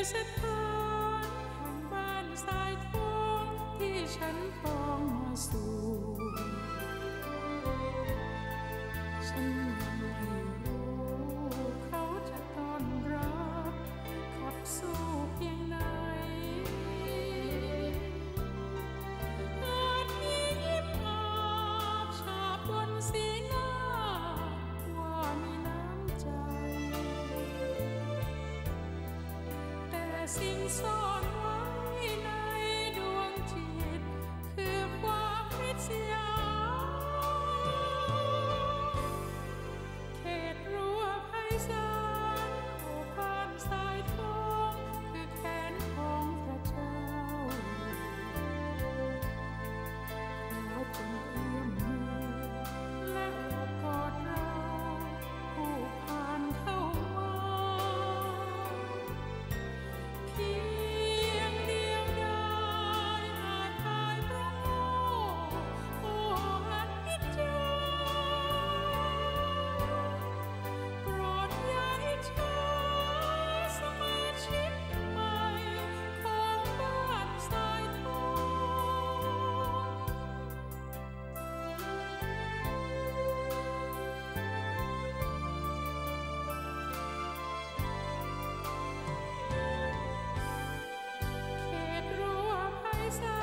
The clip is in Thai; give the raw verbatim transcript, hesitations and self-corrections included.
สถานแห่งบ้านสายทองที่ฉันปองมาสู่ฉันยังไม่รู้เขาจะต้อนรับขับสู้เพียงไหนอาจมียิ้มอาบฉาบบนสีหน้าว่ามีน้ำใจแต่สิ่งซ่อนไว้ในดวงจิตคือความริษยาเขตรั้วไพศาลโอ้บ้านสายทองคือแขนของพระเจ้าแล้วจงเอื้อมมือและโอบกอดเราผู้ผ่านเข้ามาเพียงเดียวได้อาจตายเพราะโง่โอ้อนิจจาโปรดอย่าอิจฉาสมาชิกใหม่ของบ้านสายทองเขตรั้วไพศา